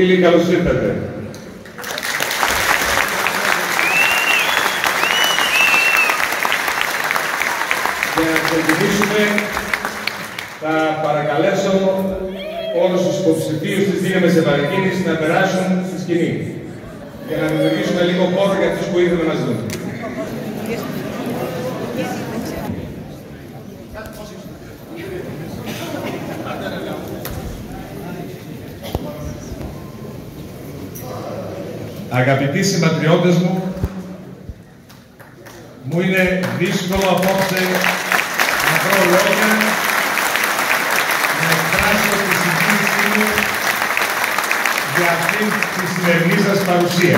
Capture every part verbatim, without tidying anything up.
Φίλοι, καλώς ήρθατε. Για να ξεκινήσουμε, θα παρακαλέσω όλους τους υποψηφίους της δύναμης επαρκίνησης να περάσουν στη σκηνή και να δημιουργήσουμε λίγο χώρο για αυτούς που ήρθαν να μας δουν. Αγαπητοί συμπατριώτες μου, μου είναι δύσκολο απόψε να βρω λόγια να εκφράσω τη συγκίνησή μου για αυτή τη σημερινή σας παρουσία.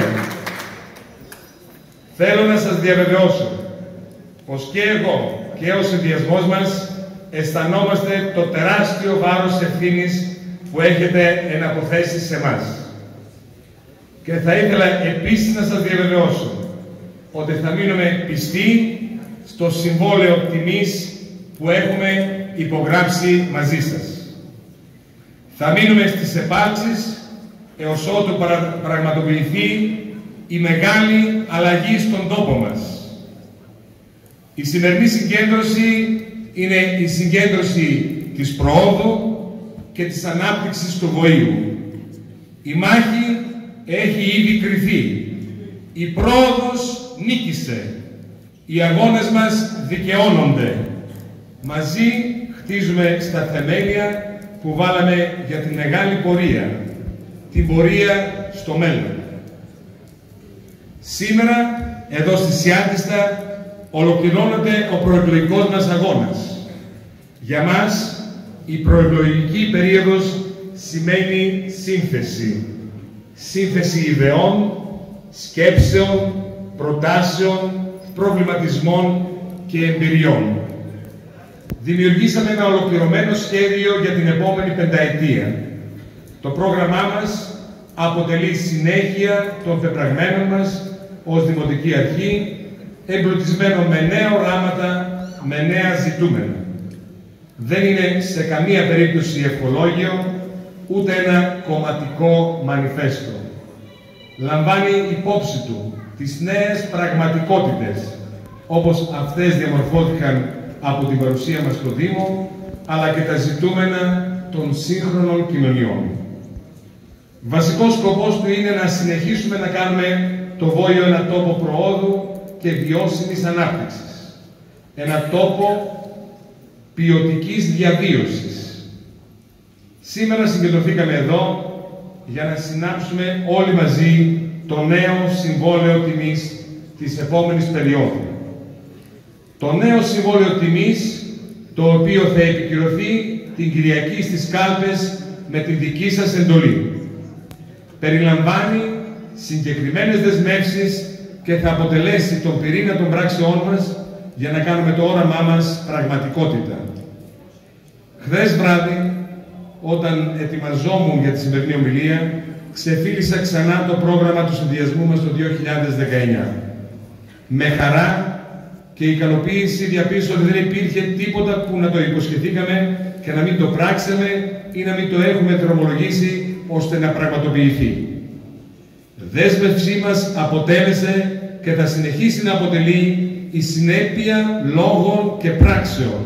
Θέλω να σας διαβεβαιώσω πως και εγώ και ο συνδυασμός μας αισθανόμαστε το τεράστιο βάρος ευθύνης που έχετε εναποθέσει σε εμάς. Και θα ήθελα επίσης να σας διαβεβαιώσω ότι θα μείνουμε πιστοί στο συμβόλαιο τιμής που έχουμε υπογράψει μαζί σας. Θα μείνουμε στις επάρξεις έως ότου παρα, πραγματοποιηθεί η μεγάλη αλλαγή στον τόπο μας. Η σημερινή συγκέντρωση είναι η συγκέντρωση της προόδου και της ανάπτυξης του Βοήου. Η μάχη έχει ήδη κριθεί. Η πρόοδος νίκησε. Οι αγώνες μας δικαιώνονται. Μαζί χτίζουμε στα θεμέλια που βάλαμε για τη μεγάλη πορεία. Την πορεία στο μέλλον. Σήμερα, εδώ στη Σιάτιστα, ολοκληρώνεται ο προεκλογικός μας αγώνας. Για μας, η προεκλογική περίοδος σημαίνει σύνθεση. Σύνθεση ιδεών, σκέψεων, προτάσεων, προβληματισμών και εμπειριών. Δημιουργήσαμε ένα ολοκληρωμένο σχέδιο για την επόμενη πενταετία. Το πρόγραμμά μας αποτελεί συνέχεια των πεπραγμένων μας ως Δημοτική Αρχή, εμπλουτισμένο με νέα οράματα, με νέα ζητούμενα. Δεν είναι σε καμία περίπτωση ευχολόγιο, ούτε ένα κομματικό μανιφέστο. Λαμβάνει υπόψη του τις νέες πραγματικότητες, όπως αυτές διαμορφώθηκαν από την παρουσία μας στο Δήμο, αλλά και τα ζητούμενα των σύγχρονων κοινωνιών. Βασικός σκοπός του είναι να συνεχίσουμε να κάνουμε το Βόλιο ένα τόπο προόδου και βιώσιμης ανάπτυξης. Ένα τόπο ποιοτικής διαβίωσης. Σήμερα συγκεντρωθήκαμε εδώ για να συνάψουμε όλοι μαζί το νέο συμβόλαιο τιμής της επόμενης περίοδου. Το νέο συμβόλαιο τιμής, το οποίο θα επικυρωθεί την Κυριακή στις κάλπες με την δική σας εντολή. Περιλαμβάνει συγκεκριμένες δεσμεύσεις και θα αποτελέσει τον πυρήνα των πράξεών μας για να κάνουμε το όραμά μας πραγματικότητα. Χθες βράδυ, όταν ετοιμαζόμουν για τη σημερινή ομιλία, ξεφύλισα ξανά το πρόγραμμα του συνδυασμού μας το δύο χιλιάδες δεκαεννιά. Με χαρά και ικανοποίηση διαπίστωσα ότι δεν υπήρχε τίποτα που να το υποσχεθήκαμε και να μην το πράξαμε ή να μην το έχουμε δρομολογήσει ώστε να πραγματοποιηθεί. Δέσμευσή μας αποτέλεσε και θα συνεχίσει να αποτελεί η συνέπεια λόγων και πράξεων.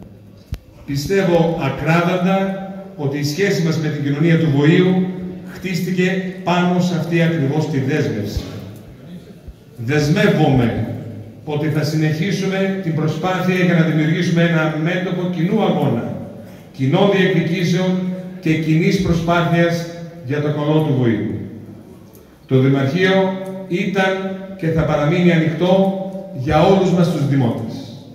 Πιστεύω ακράδαντα ότι η σχέση μας με την κοινωνία του Βοήου χτίστηκε πάνω σε αυτή ακριβώς τη δέσμευση. Δεσμεύομαι ότι θα συνεχίσουμε την προσπάθεια για να δημιουργήσουμε ένα μέτωπο κοινού αγώνα, κοινών διεκδικήσεων και κοινής προσπάθειας για το καλό του Βοήου. Το Δημαρχείο ήταν και θα παραμείνει ανοιχτό για όλους μας τους δημότες.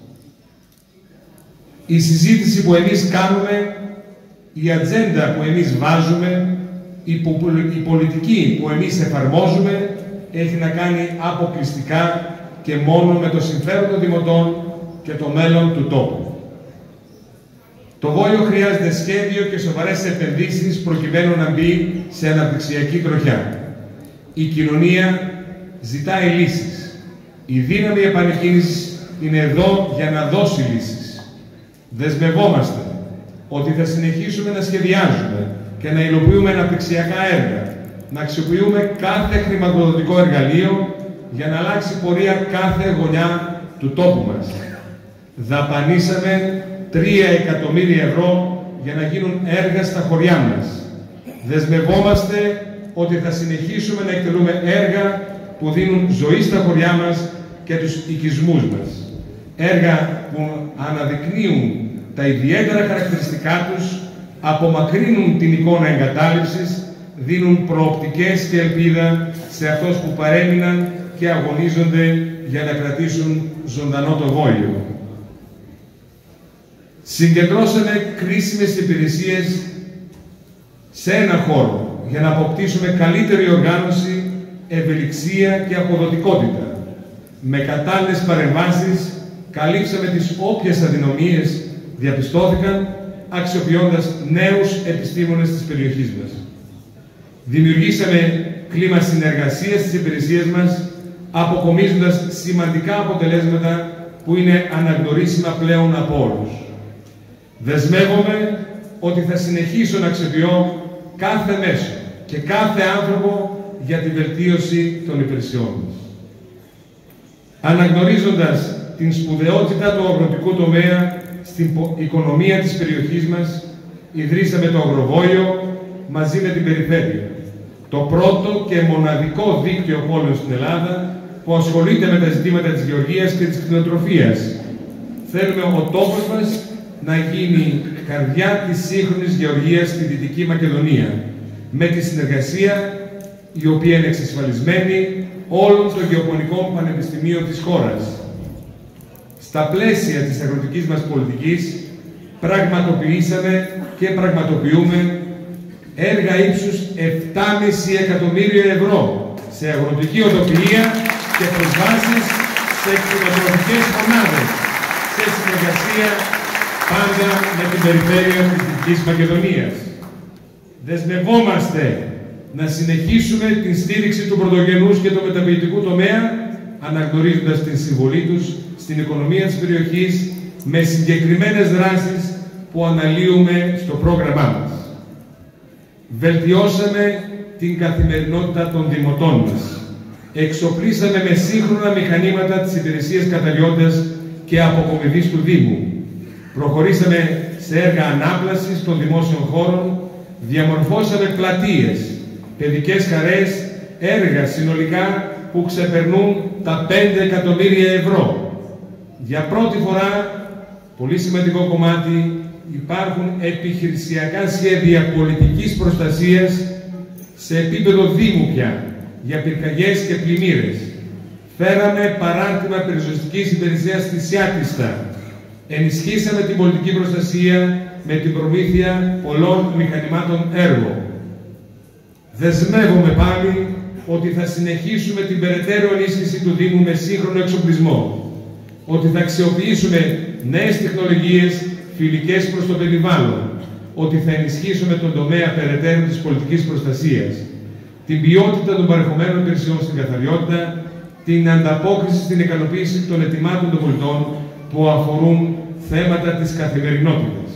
Η συζήτηση που εμείς κάνουμε, η ατζέντα που εμείς βάζουμε, η πολιτική που εμείς εφαρμόζουμε, έχει να κάνει αποκλειστικά και μόνο με το συμφέρον των δημοτών και το μέλλον του τόπου. Το Βόλιο χρειάζεται σχέδιο και σοβαρές επενδύσεις προκειμένου να μπει σε αναπτυξιακή τροχιά. Η κοινωνία ζητάει λύσεις. Η δύναμη επανεκκίνησης είναι εδώ για να δώσει λύσεις. Δεσμευόμαστε ότι θα συνεχίσουμε να σχεδιάζουμε και να υλοποιούμε αναπτυξιακά έργα να αξιοποιούμε κάθε χρηματοδοτικό εργαλείο για να αλλάξει πορεία κάθε γωνιά του τόπου μας. Δαπανίσαμε τρία εκατομμύρια ευρώ για να γίνουν έργα στα χωριά μας. Δεσμευόμαστε ότι θα συνεχίσουμε να εκτελούμε έργα που δίνουν ζωή στα χωριά μας και τους οικισμούς μας. Έργα που αναδεικνύουν τα ιδιαίτερα χαρακτηριστικά τους, απομακρύνουν την εικόνα εγκατάλειψης, δίνουν προοπτικές και ελπίδα σε αυτούς που παρέμειναν και αγωνίζονται για να κρατήσουν ζωντανό το Βόλιο. Συγκεντρώσαμε κρίσιμες υπηρεσίες σε ένα χώρο για να αποκτήσουμε καλύτερη οργάνωση, ευελιξία και αποδοτικότητα. Με κατάλληλες παρεμβάσεις καλύψαμε τις όποιες αδυναμίες διαπιστώθηκαν, αξιοποιώντας νέους επιστήμονες της περιοχής μας. Δημιουργήσαμε κλίμα συνεργασίας στις υπηρεσίες μας, αποκομίζοντας σημαντικά αποτελέσματα που είναι αναγνωρίσιμα πλέον από όλους. Δεσμεύομαι ότι θα συνεχίσω να αξιοποιώ κάθε μέσο και κάθε άνθρωπο για τη βελτίωση των υπηρεσιών μας. Αναγνωρίζοντας την σπουδαιότητα του αγροτικού τομέα στην οικονομία της περιοχής μας, ιδρύσαμε το Αγροβόλιο μαζί με την περιφέρεια. Το πρώτο και μοναδικό δίκτυο πόλεων στην Ελλάδα που ασχολείται με τα ζητήματα της γεωργίας και της κτηνοτροφίας. Θέλουμε ο τόπος μας να γίνει καρδιά της σύγχρονης γεωργίας στη Δυτική Μακεδονία, με τη συνεργασία η οποία είναι εξασφαλισμένη όλων των γεωπονικών πανεπιστημίων της χώρας. Στα πλαίσια της αγροτικής μας πολιτικής πραγματοποιήσαμε και πραγματοποιούμε έργα ύψους επτά κόμμα πέντε εκατομμύρια ευρώ σε αγροτική οτροφία και προσβάσεις σε κτηνοτροφικές μονάδες, σε συνεργασία πάντα με την περιφέρεια της Δυτικής Μακεδονίας. Δεσμευόμαστε να συνεχίσουμε την στήριξη του πρωτογενούς και του μεταποιητικού τομέα, αναγνωρίζοντας την συμβολή τους στην οικονομία της περιοχής με συγκεκριμένες δράσεις που αναλύουμε στο πρόγραμμά μας. Βελτιώσαμε την καθημερινότητα των δημοτών μας. Εξοπλίσαμε με σύγχρονα μηχανήματα τις υπηρεσίες καταλλιότητας και αποκομιδής του Δήμου. Προχωρήσαμε σε έργα ανάπλασης των δημόσιων χώρων, διαμορφώσαμε πλατείες, παιδικές χαρές, έργα συνολικά που ξεπερνούν τα πέντε εκατομμύρια ευρώ. Για πρώτη φορά, πολύ σημαντικό κομμάτι, υπάρχουν επιχειρησιακά σχέδια πολιτικής προστασίας σε επίπεδο Δήμου πια, για πυρκαγιές και πλημμύρες. Φέραμε παράρτημα περιζωστικής υπηρεσίας στη Σιάτιστα. Ενισχύσαμε την πολιτική προστασία με την προμήθεια πολλών μηχανημάτων έργο. Δεσμεύομαι πάλι ότι θα συνεχίσουμε την περαιτέρω ενίσχυση του Δήμου με σύγχρονο εξοπλισμό. Ότι θα αξιοποιήσουμε νέες τεχνολογίες φιλικές προς το περιβάλλον. Ότι θα ενισχύσουμε τον τομέα περαιτέρω της πολιτικής προστασίας. Την ποιότητα των παρεχομένων υπηρεσιών στην καθαριότητα, την ανταπόκριση στην ικανοποίηση των αιτημάτων των πολιτών που αφορούν θέματα της καθημερινότητας.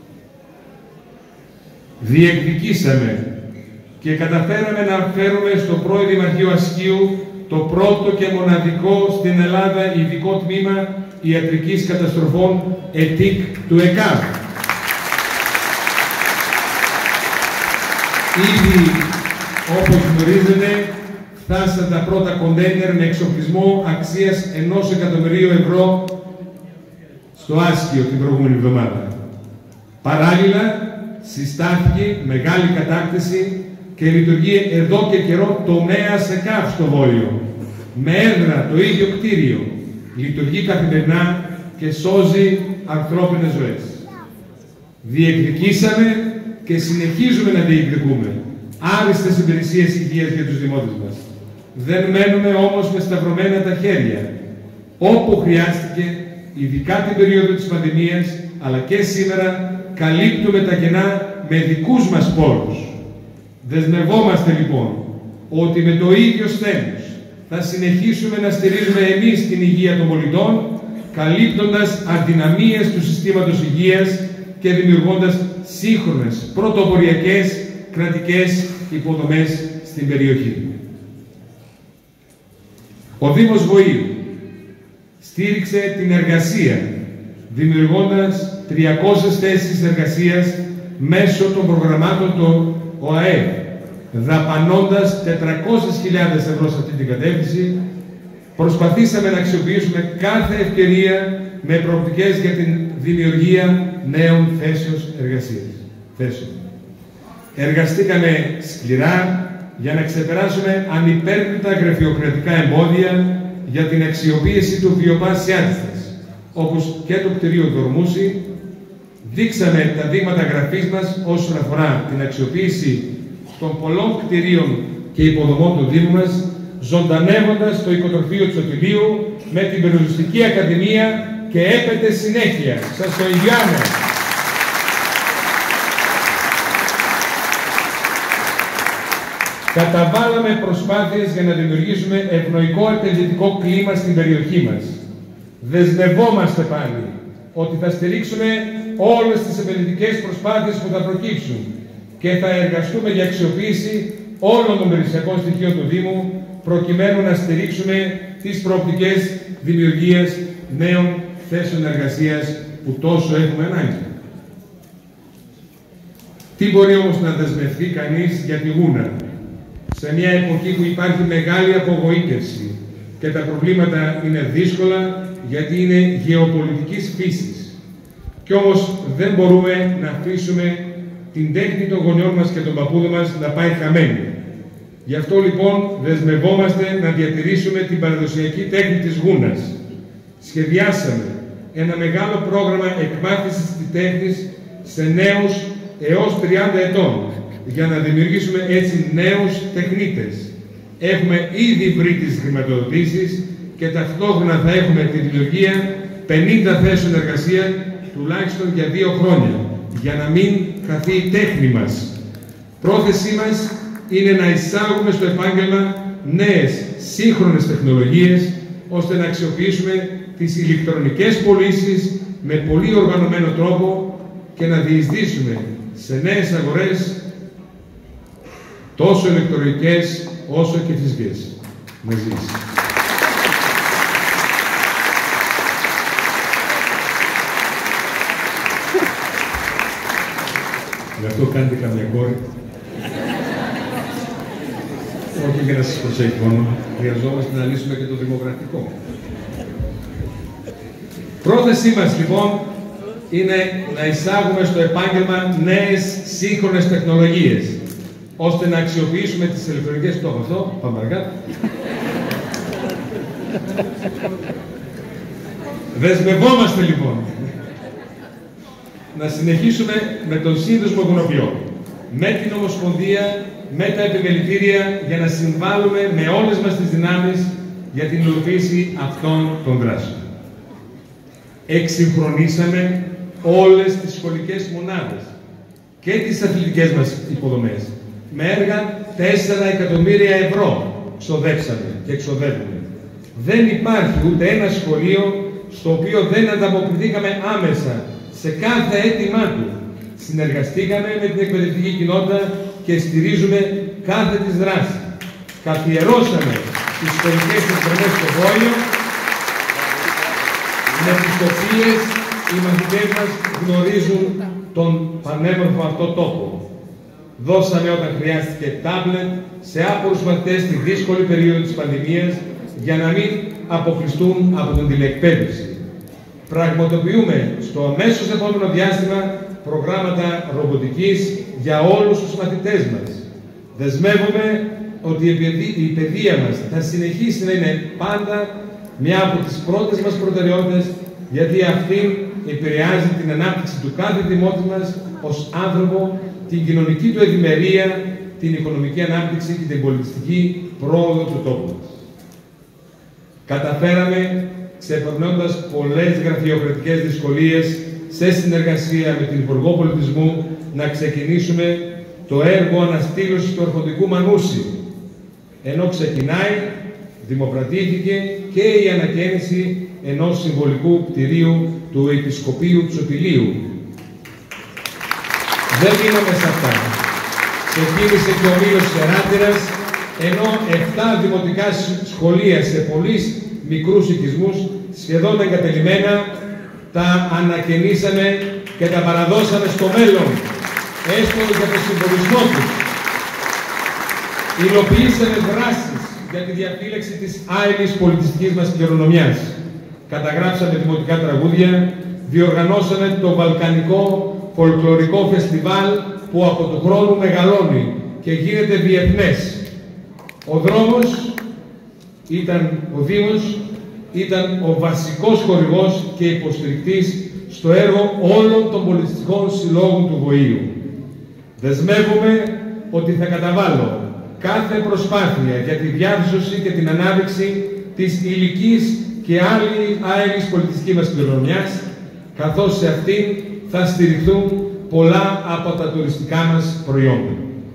Διεκδικήσαμε και καταφέραμε να φέρουμε στο πρώην Δημαρχείο Ασκείου το πρώτο και μοναδικό στην Ελλάδα ειδικό τμήμα ιατρικής καταστροφών ΕΤΙΚ του ΕΚΑΒ. Ήδη, όπως γνωρίζετε, φτάσαν τα πρώτα κοντέινερ με εξοπλισμό αξίας ενός εκατομμυρίου ευρώ στο Άσκιο την προηγούμενη εβδομάδα. Παράλληλα, συστάθηκε μεγάλη κατάκτηση και λειτουργεί εδώ και καιρό τομέας ΕΚΑΒ στο Βόλιο. Με έδρα το ίδιο κτίριο, λειτουργεί καθημερινά και σώζει ανθρώπινες ζωές. Διεκδικήσαμε και συνεχίζουμε να διεκδικούμε άριστες υπηρεσίες υγείας για τους δημότες μας. Δεν μένουμε όμως με σταυρωμένα τα χέρια. Όπου χρειάστηκε, ειδικά την περίοδο της πανδημίας, αλλά και σήμερα, καλύπτουμε τα κενά με δικούς μας πόρους. Δεσμευόμαστε λοιπόν ότι με το ίδιο στένος θα συνεχίσουμε να στηρίζουμε εμείς την υγεία των πολιτών, καλύπτοντας αδυναμίες του συστήματος υγείας και δημιουργώντας σύγχρονες πρωτοποριακές κρατικές υποδομές στην στην περιοχή. Ο Δήμος Βοήου στήριξε την εργασία, δημιουργώντας τριακόσιες θέσεις εργασίας μέσω των προγραμμάτων του ΟΑΕ, δαπανώντας τετρακόσιες χιλιάδες ευρώ σε αυτή την κατεύθυνση. Προσπαθήσαμε να αξιοποιήσουμε κάθε ευκαιρία με προοπτικές για την δημιουργία νέων θέσεων εργασίας. Θέσεων. Εργαστήκαμε σκληρά για να ξεπεράσουμε ανυπέρβλητα γραφειοκρατικά εμπόδια για την αξιοποίηση του βιοπάς Σιάντιστας, όπως και το κτηρίο Δορμούση. Δείξαμε τα δείγματα γραφής μας όσον αφορά την αξιοποίηση των πολλών κτηρίων και υποδομών του Δήμου μας, ζωντανεύοντας το οικοτροφείο του Σωτηλίου με την Περιοριστική Ακαδημία και έπεται συνέχεια. Σας το εγγυάμαι. Καταβάλαμε προσπάθειες για να δημιουργήσουμε ευνοϊκό επενδυτικό κλίμα στην περιοχή μας. Δεσμευόμαστε πάλι ότι θα στηρίξουμε όλες τις επενδυτικές προσπάθειες που θα προκύψουν και θα εργαστούμε για αξιοποίηση όλων των περιουσιακών στοιχείων του Δήμου προκειμένου να στηρίξουμε τις προοπτικές δημιουργίας νέων θέσεων εργασίας που τόσο έχουμε ανάγκη. Τι μπορεί όμως να δεσμευτεί κανείς για τη Γούνα σε μια εποχή που υπάρχει μεγάλη απογοήτευση και τα προβλήματα είναι δύσκολα γιατί είναι γεωπολιτικής φύσης. Κι όμως δεν μπορούμε να αφήσουμε την τέχνη των γονιών μας και των παππούδων μας να πάει χαμένη. Γι' αυτό λοιπόν δεσμευόμαστε να διατηρήσουμε την παραδοσιακή τέχνη της Γούνας. Σχεδιάσαμε ένα μεγάλο πρόγραμμα εκμάθησης της τέχνης σε νέους έως τριάντα ετών για να δημιουργήσουμε έτσι νέους τεχνίτες. Έχουμε ήδη βρει τις χρηματοδοτήσεις και ταυτόχρονα θα έχουμε τη δημιουργία πενήντα θέσεων εργασία τουλάχιστον για δύο χρόνια, για να μην χαθεί η τέχνη μας. Πρόθεσή μας είναι να εισάγουμε στο επάγγελμα νέες σύγχρονες τεχνολογίες, ώστε να αξιοποιήσουμε τις ηλεκτρονικές πωλήσεις με πολύ οργανωμένο τρόπο και να διεισδύσουμε σε νέες αγορές, τόσο ηλεκτρονικές όσο και φυσικές. Μαζί. Γι' αυτό κάνετε καμιά κόρη. Όχι για να σας προσέχει μόνο. Χρειαζόμαστε να λύσουμε και το δημογραφικό. Πρόθεσή μας λοιπόν είναι να εισάγουμε στο επάγγελμα νέες σύγχρονες τεχνολογίες, ώστε να αξιοποιήσουμε τις ηλεκτρονικές στόχο αυτό. Πάμε παρακάτω. Δεσμευόμαστε λοιπόν να συνεχίσουμε με τον σύνδεσμο γονοποιών, με την Ομοσπονδία, με τα επιμελητήρια, για να συμβάλλουμε με όλες μας τις δυνάμεις για την υλοποίηση αυτών των δράσεων. Εξυγχρονίσαμε όλες τις σχολικές μονάδες και τις αθλητικές μας υποδομές. Με έργα τέσσερα εκατομμύρια ευρώ ξοδέψαμε και εξοδεύουμε. Δεν υπάρχει ούτε ένα σχολείο στο οποίο δεν ανταποκριθήκαμε άμεσα σε κάθε αίτημά του. Συνεργαστήκαμε με την εκπαιδευτική κοινότητα και στηρίζουμε κάθε της δράση. Καθιερώσαμε τις σχολικές εκπαιδεύσεις στο Βόλιο, με τις οποίες οι μαθητές μας γνωρίζουν τον πανέμορφο αυτό τόπο. Δώσαμε όταν χρειάστηκε τάμπλετ σε άπορους μαθητές στη δύσκολη περίοδο της πανδημίας για να μην αποκλειστούν από την τηλεεκπαίδευση. Πραγματοποιούμε στο αμέσως επόμενο διάστημα προγράμματα ρομποτικής για όλους τους μαθητές μας. Δεσμεύομαι ότι η παιδεία μας θα συνεχίσει να είναι πάντα μια από τις πρώτες μας προτεραιότητες, γιατί αυτή επηρεάζει την ανάπτυξη του κάθε δημότη μας ως άνθρωπο, την κοινωνική του ευημερία, την οικονομική ανάπτυξη και την πολιτιστική πρόοδο του τόπου μας. Καταφέραμε, ξεπερνώντας πολλές γραφειοκρατικές δυσκολίες, σε συνεργασία με την Υπουργό Πολιτισμού, να ξεκινήσουμε το έργο αναστήλωσης του αρχοντικού Μανούση. Ενώ ξεκινάει, δημοπρατήθηκε και η ανακαίνιση ενός συμβολικού κτηρίου του Επισκοπείου Τσοτηλίου. Δεν μείναμε σε αυτά. Ξεκίνησε και ο Μήλος Κεράτηρας ενώ επτά δημοτικά σχολεία σε πολύ μικρούς οικισμούς, σχεδόν εγκατελειμμένα, τα ανακαινήσαμε και τα παραδώσαμε στο μέλλον, έστω για τον συμβολισμό τους. Υλοποιήσαμε δράσεις για τη διαφύλαξη της άειλης πολιτιστικής μας κληρονομιάς. Καταγράψαμε δημοτικά τραγούδια, διοργανώσαμε το Βαλκανικό Φολκλωρικό Φεστιβάλ που από του χρόνου μεγαλώνει και γίνεται διεθνές. Ο δρόμος ήταν, ο Δήμος ήταν ο βασικός χορηγός και υποστηρικτής στο έργο όλων των πολιτιστικών συλλόγων του Βοήου. Δεσμεύομαι ότι θα καταβάλω κάθε προσπάθεια για τη διάδοση και την ανάπτυξη της υλικής και άλλη άειλης πολιτιστικής μας κληρονομιάς, καθώς σε αυτήν θα στηριχθούν πολλά από τα τουριστικά μας προϊόντα.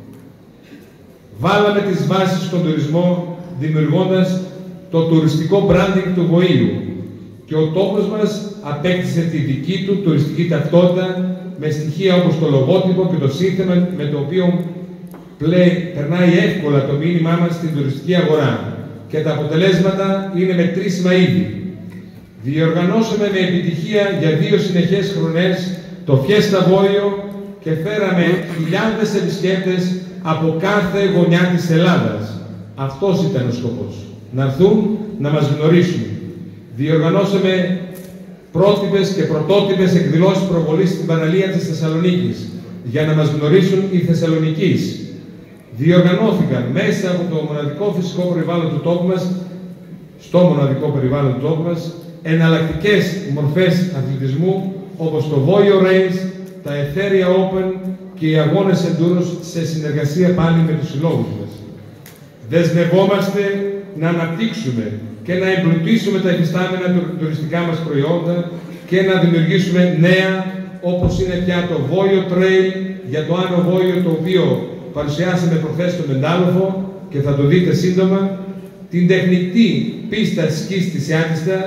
Βάλαμε τις βάσεις στον τουρισμό, δημιουργώντας το τουριστικό branding του Βοήου και ο τόπος μας απέκτησε τη δική του τουριστική ταυτότητα με στοιχεία όπως το λογότυπο και το σύνθεμα με το οποίο πλέει, περνάει εύκολα το μήνυμά μας στην τουριστική αγορά και τα αποτελέσματα είναι μετρήσιμα ήδη. Διοργανώσαμε με επιτυχία για δύο συνεχές χρονιές το Fiesta Voio και φέραμε χιλιάδες επισκέπτες από κάθε γωνιά της Ελλάδας. Αυτός ήταν ο σκοπός. Να έρθουν να μας γνωρίσουν. Διοργανώσαμε πρότυπες και πρωτότυπες εκδηλώσεις προβολής στην παραλία της Θεσσαλονίκης για να μας γνωρίσουν οι Θεσσαλονικείς. Διοργανώθηκαν μέσα από το μοναδικό φυσικό περιβάλλον του τόπου μας, στο μοναδικό περιβάλλον του τόπου μας, εναλλακτικές μορφές αθλητισμού όπως το Voio Race, τα Etheria Open και οι αγώνες Endurance σε συνεργασία πάλι με τους συλλόγους μας. Δεσμευόμαστε να αναπτύξουμε και να εμπλουτίσουμε τα υφιστάμενα τουριστικά μας προϊόντα και να δημιουργήσουμε νέα, όπως είναι πια το Voio Trail για το Άνω Βόιο, το οποίο παρουσιάσαμε προχθές στο Μεντάλοφο και θα το δείτε σύντομα, την τεχνητή πίστα σκης στη Σιάτιστα,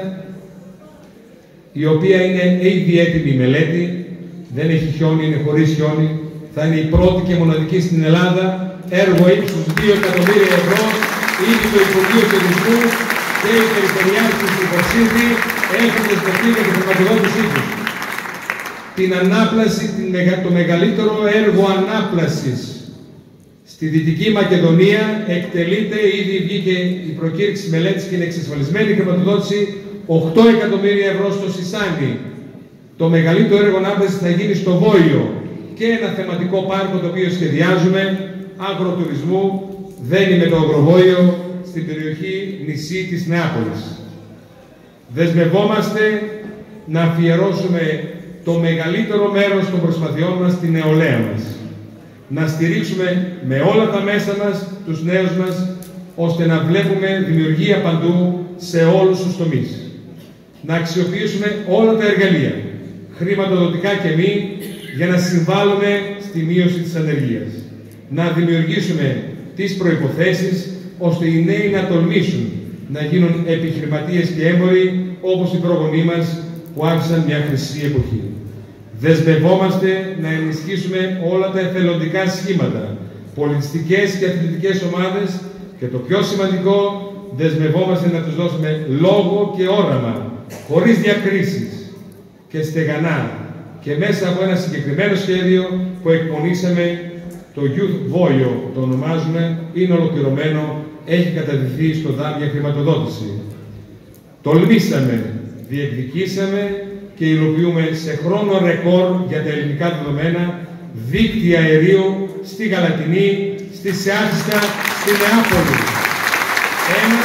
η οποία είναι ήδη έτοιμη η μελέτη, δεν έχει χιόνι, είναι χωρίς χιόνι, θα είναι η πρώτη και μοναδική στην Ελλάδα, έργο ύψους δύο εκατομμύρια ευρώ, ήδη το Υπουργείο Τουρισμού και η Περιφερειάρχη του Πορσίδη έχουν δεσμευτεί για την χρηματοδότησή τους. Την ανάπλαση, το μεγαλύτερο έργο ανάπλασης στη Δυτική Μακεδονία εκτελείται, ήδη βγήκε η προκήρυξη μελέτης και είναι εξασφαλισμένη η χρηματοδότηση οκτώ εκατομμύρια ευρώ στο Σισάνι. Το μεγαλύτερο έργο ανάπλασης θα γίνει στο Βόιο και ένα θεματικό πάρκο το οποίο σχεδιάζουμε, αγροτουρισμού, δένει με το Αγροβόιο στην περιοχή νησί της Νεάπολης. Δεσμευόμαστε να αφιερώσουμε το μεγαλύτερο μέρος των προσπαθειών μας στην νεολαία μας. Να στηρίξουμε με όλα τα μέσα μας τους νέους μας, ώστε να βλέπουμε δημιουργία παντού σε όλους τους τομείς. Να αξιοποιήσουμε όλα τα εργαλεία, χρηματοδοτικά και μη, για να συμβάλλουμε στη μείωση της ανεργίας. Να δημιουργήσουμε τις προϋποθέσεις, ώστε οι νέοι να τολμήσουν να γίνουν επιχειρηματίες και έμποροι, όπως οι προγονείς μας που άφησαν μια χρυσή εποχή. Δεσμευόμαστε να ενισχύσουμε όλα τα εθελοντικά σχήματα, πολιτιστικές και αθλητικές ομάδες και το πιο σημαντικό, δεσμευόμαστε να τους δώσουμε λόγο και όραμα, χωρίς διακρίσεις και στεγανά και μέσα από ένα συγκεκριμένο σχέδιο που εκπονήσαμε, το Youth Voio το ονομάζουμε, είναι ολοκληρωμένο, έχει καταδειχθεί στο ΔΑΜ για χρηματοδότηση. Τολμήσαμε, διεκδικήσαμε και υλοποιούμε σε χρόνο ρεκόρ για τα ελληνικά δεδομένα δίκτυα αερίου στη Γαλατινή, στη Σιάτιστα, στη Νεάπολη. Ένα...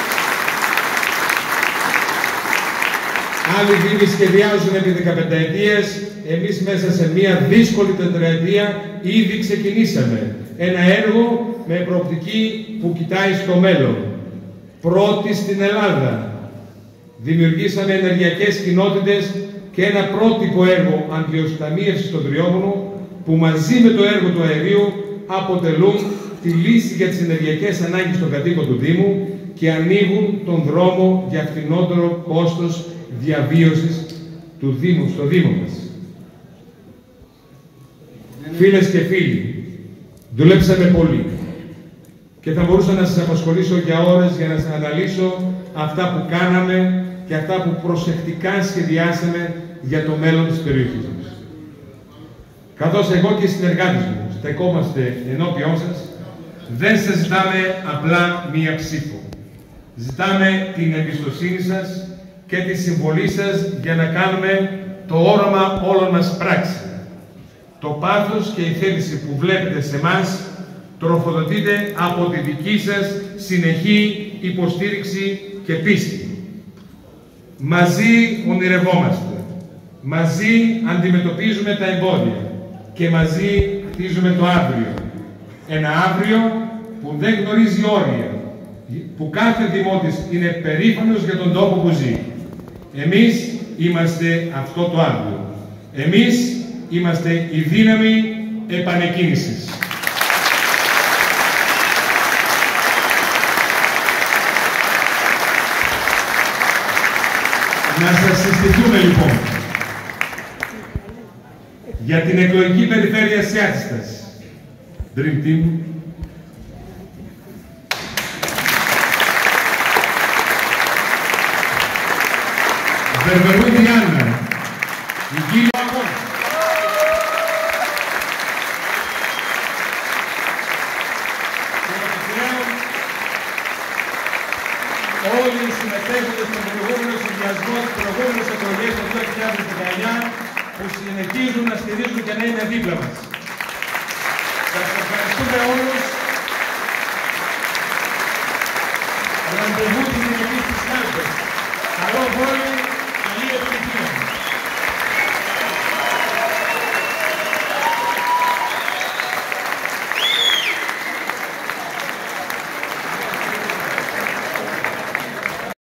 Άλλοι δήμοι σχεδιάζουν επί δεκαπενταετίες, εμείς μέσα σε μία δύσκολη τετραετία ήδη ξεκινήσαμε. Ένα έργο με προοπτική που κοιτάει στο μέλλον. Πρώτη στην Ελλάδα. Δημιουργήσαμε ενεργειακές κοινότητες και ένα πρότυπο έργο αντιοσταμίευσης των Τριόμωνου που μαζί με το έργο του αερίου αποτελούν τη λύση για τις ενεργειακές ανάγκες των κατοίκων του Δήμου και ανοίγουν τον δρόμο για φθηνότερο κόστος διαβίωσης του Δήμου, στο Δήμο μας. Φίλες και φίλοι, δουλέψαμε πολύ. Και θα μπορούσα να σας απασχολήσω για ώρες για να σας αναλύσω αυτά που κάναμε και αυτά που προσεκτικά σχεδιάσαμε για το μέλλον της περιοχής μας. Καθώς εγώ και οι συνεργάτες μου στεκόμαστε ενώπιόν σας, δεν σας ζητάμε απλά μία ψήφο. Ζητάμε την εμπιστοσύνη σας και τη συμβολή σας για να κάνουμε το όραμα όλων μας πράξη. Το πάθος και η θέληση που βλέπετε σε μας τροφοδοτείται από τη δική σας συνεχή υποστήριξη και πίστη. Μαζί ονειρευόμαστε, μαζί αντιμετωπίζουμε τα εμπόδια και μαζί χτίζουμε το αύριο. Ένα αύριο που δεν γνωρίζει όρια, που κάθε δημότης είναι περήφανος για τον τόπο που ζει. Εμείς είμαστε αυτό το αύριο. Εμείς είμαστε η δύναμη επανεκκίνησης. Να σας συστηθούμε λοιπόν για την εκλογική περιφέρεια Σιάτιστας. Dream Team. Βερβερούδη Άννα. Υγείο Αγώνα. Όλοι οι συμμετέχοντες στον προηγούμενο συνδυασμό της προηγούμενης εκλογής του δύο χιλιάδες δεκαεννιά που συνεχίζουν να στηρίζουν και να είναι δίπλα μας. Σας ευχαριστούμε όλους.